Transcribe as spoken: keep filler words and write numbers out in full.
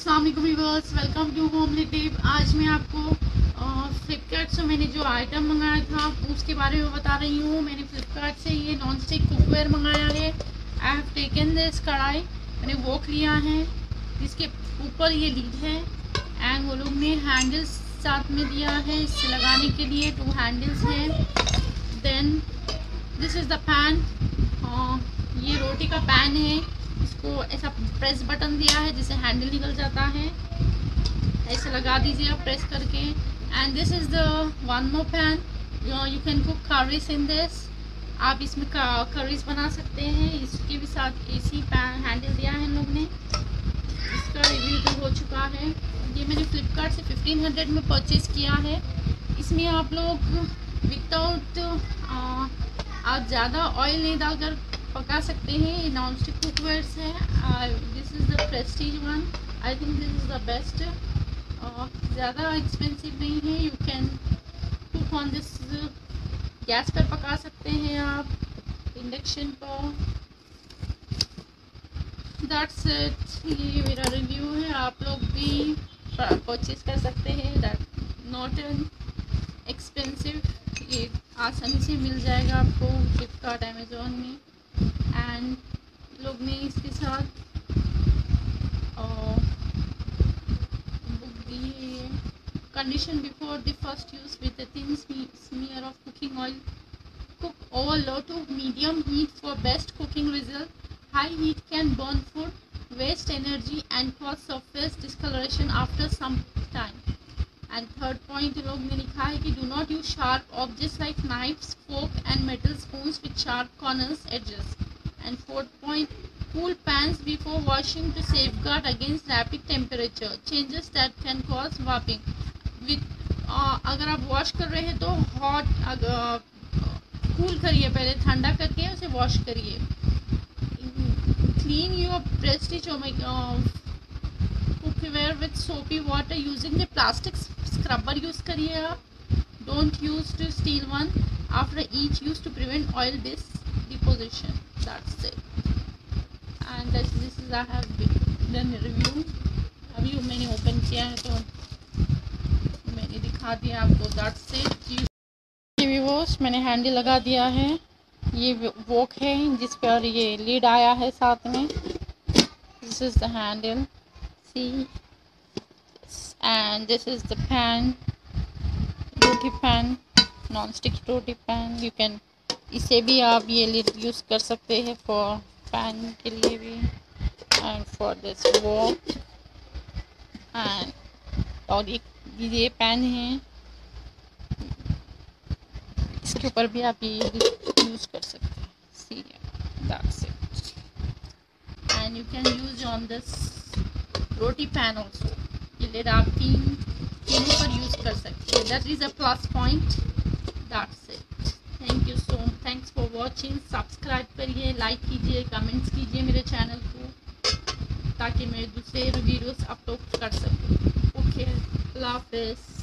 अस्सलाम वालेकुम viewers, welcome to homely tip. आज मैं आपको फ्लिपकार्ट से मैंने जो आइटम मंगाया था उसके बारे में बता रही हूँ। मैंने फ्लिपकार्ट से ये नॉन स्टिक कुकवेयर मंगाया है। आई हैव टेकन दिस कढ़ाई, मैंने वोक लिया है जिसके ऊपर ये लीड है एंड वो लोग ने हैंडल्स साथ में दिया है इसे लगाने के लिए। टू हैंडल्स हैं। Then this is the pan, ये रोटी का पैन है। इसको ऐसा प्रेस बटन दिया है जिससे हैंडल निकल जाता है, ऐसे लगा दीजिए आप प्रेस करके। And this is the one more pan, you can cook curries in this. आप इसमें करीज बना सकते हैं। इसके भी साथ इसी पैन हैंडल दिया है इन लोग ने। इसका रिव्यू तो हो चुका है। ये मैंने फ्लिपकार्ट से फिफ्टीन हंड्रेड में परचेज़ किया है। इसमें आप लोग विदाउट आप ज़्यादा ऑयल नहीं डालकर पका सकते हैं। ये नॉन स्टिक कुकवेयर्स है। This is the Prestige one, I think this is the best. ज़्यादा एक्सपेंसिव नहीं है। You can cook on this, gas पर पका सकते हैं आप, इंडक्शन पर। दैट्स इट, ये मेरा रिव्यू है। आप लोग भी परचेज कर सकते हैं। दैट नॉट एन एक्सपेंसिव, ये आसानी से मिल जाएगा आपको फ्लिपकार्ट अमेज़ॉन में। एंड लोग ने इसके साथ बुक दी है। Condition before the first use with a thin smear of cooking oil. Cook over low to medium heat for best cooking result. High heat can burn food, waste energy and cause surface discoloration after some time. And third point लोग ने लिखा है कि do not use sharp objects like knives, fork and metal spoons with sharp corners edges. And fourth point, cool pans before washing to safeguard against rapid temperature changes that can cause warping. With uh, अगर आप wash कर रहे हैं तो hot cool करिए, पहले ठंडा करके उसे वॉश करिए। Clean your Prestige cookware with soapy water using the plastic scrubber use करिए आप। Don't use two steel one after each use to prevent oil base deposition. That's it. And that's, this is I have done review. अभी मैंने open किया है तो मैंने दिखा दिया आपको। That's it. व्यूअर्स, मैंने हैंडल लगा दिया है। ये वोक है जिस पर ये लीड आया है साथ में। This is the handle. See, and this is the pan, roti pan, non-stick roti pan. You can इसे भी आप ये लिड यूज़ कर सकते हैं फॉर पैन के लिए भी and for this wok. And और एक ये पैन है, इसके ऊपर भी आप ये यूज़ कर सकते हैं। See that's it. And you can use on this roti pan also. ये लिड आप तीन तीनों पर यूज़ कर सकते हैं। That is a plus point. That's it. Thank you so much, thanks for watching. Subscribe करिए, लाइक कीजिए, कमेंट्स कीजिए मेरे चैनल को ताकि मैं दूसरे वीडियोस अपलोड कर सकूँ। ओके, अल्लाह हाफिज़।